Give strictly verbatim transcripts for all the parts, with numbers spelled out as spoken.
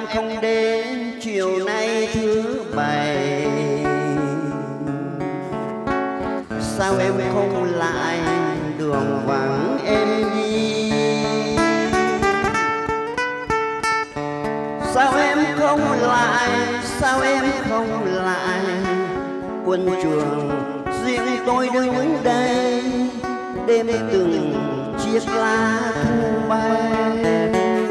em không đến chiều nay thứ bảy? Sao em không lại đường vắng em đi? Sao em không lại, sao em không lại quân trường riêng tôi đứng đây đêm từng chiếc lá thu bay?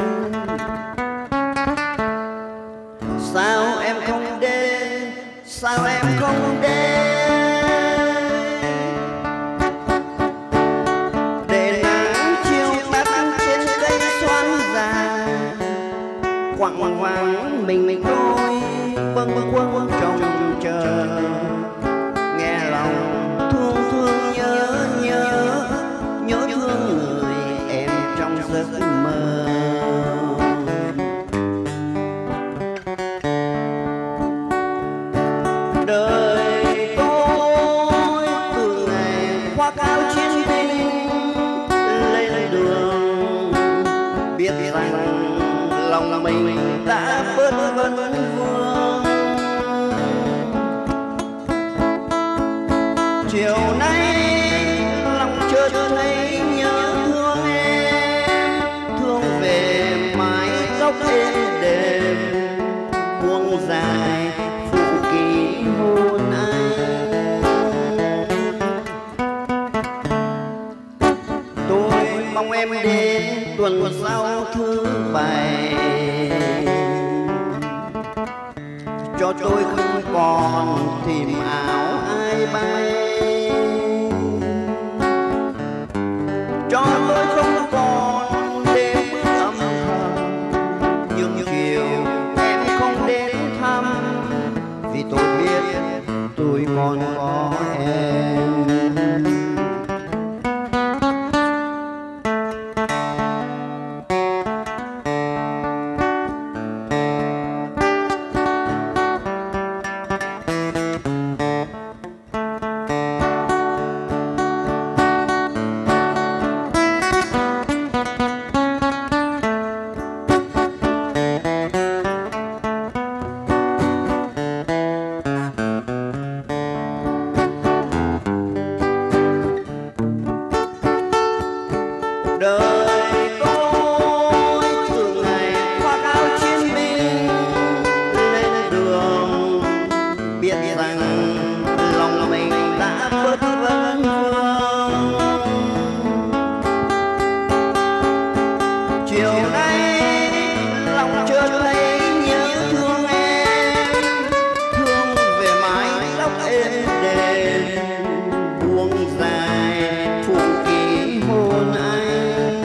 Sao em không đến, sao em không đến để nắng chiều tắt trên cây xoan già, quặng vắng mình mình tôi bâng khuâng trông chờ, nghe lòng thương thương nhớ nhớ nhớ thương người em trong giấc mơ. Đời tôi từ ngày khoác áo chiến binh lên đường, biết rằng lòng mình đã bớt vấn vương. Chiều nay lòng chợt thấy nhớ thương em, thương về mái tóc êm đềm buông dài phụ ký hôn anh. Tôi mong em đến tuần sau thứ bảy, cho tôi không còn tìm áo ai bay, cho tôi không còn đêm âm thầm. Nhưng chiều em không đến thăm, vì tôi biết tôi còn có em. Đời tôi từ ngày khoác áo chiến binh lên đường, biết rằng lòng mình đã bớt vấn vương. Chiều nay lòng chợt thấy nhớ thương em, thương về mái tóc êm đềm buông dài phụ ký hôn anh.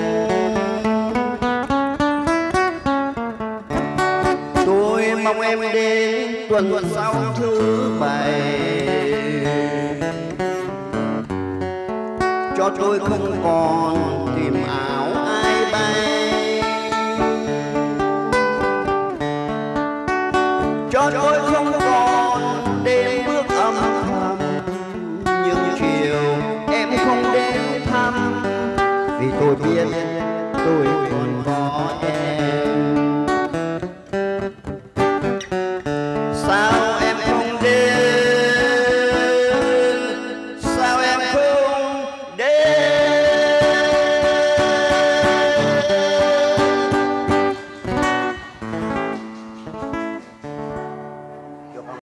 Tôi mong em đến tuần sau thứ bảy, cho tôi không còn tìm áo ai bay, cho tôi không còn đêm bước âm thầm. Nhưng chiều em không đến thăm, vì tôi biết tôi